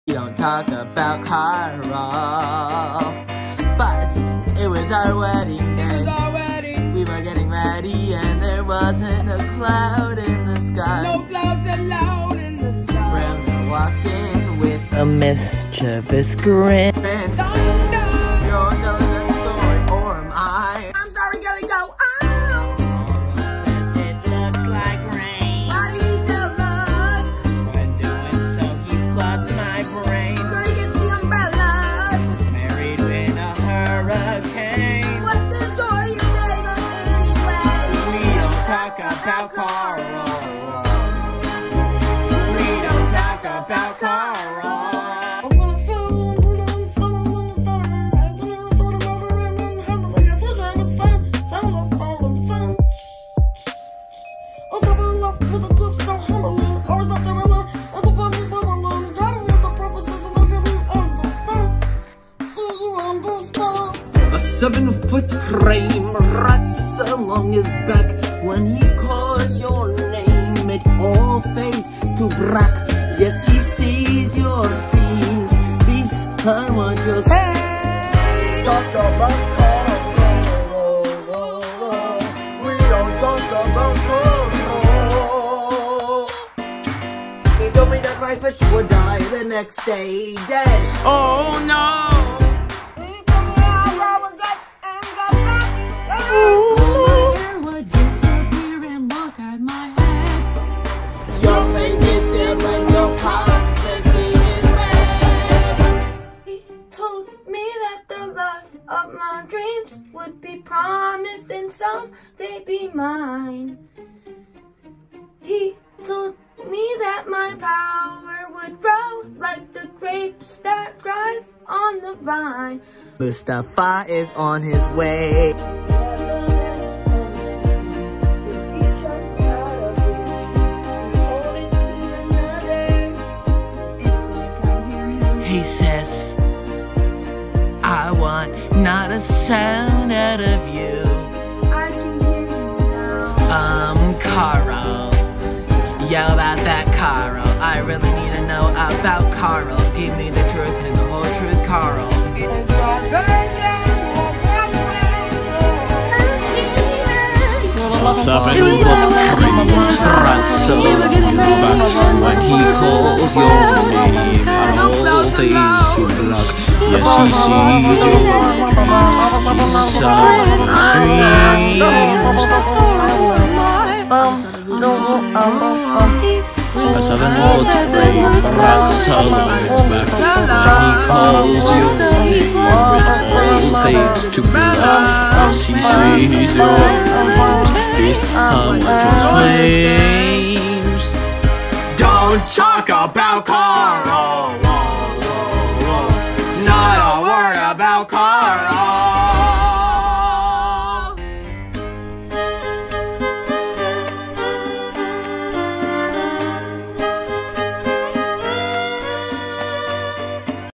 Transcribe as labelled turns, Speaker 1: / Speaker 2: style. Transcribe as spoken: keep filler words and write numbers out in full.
Speaker 1: We don't talk about Carl, but it was our wedding day.
Speaker 2: It was our wedding.
Speaker 1: We were getting ready and there wasn't a cloud in the sky.
Speaker 2: No clouds allowed in the sky.
Speaker 1: We're walking with
Speaker 3: a mischievous grin.
Speaker 1: Ben.
Speaker 2: Thunder.
Speaker 1: You're telling a story, or am I?
Speaker 2: I'm sorry, Kelly, go. Ow.
Speaker 1: Says it looks like rain.
Speaker 2: Why did he tell us?
Speaker 1: When doing so, he floods my brain.
Speaker 2: Gonna get the umbrellas.
Speaker 1: Married in a hurricane.
Speaker 2: What the joy you gave us anyway?
Speaker 1: We don't talk about Carl. We don't talk about Carl.
Speaker 3: A seven-foot frame ruts along his back. When he calls your name, it all fades to black. Yes, he sees your dreams. This time I just hey. Talk about Carl. We don't talk about Carl. He told me that my fish would die the next day, dead.
Speaker 1: Oh no!
Speaker 2: Of my dreams would be promised and someday be mine. He told me that my power would grow like the grapes that thrive on the vine.
Speaker 1: Mustafa is on his way. He says, I want not a sound out of you.
Speaker 2: I can hear you now.
Speaker 1: Um, Carl. Yo, about that Carl. I really need to know about Carl. Give me the truth and the whole truth, Carl.
Speaker 4: Seven foot three rats back when he calls your name and all things to black. Yes, he sees your he's so free. A seven foot three rats back when he calls your name and all things to black. Yes, he sees your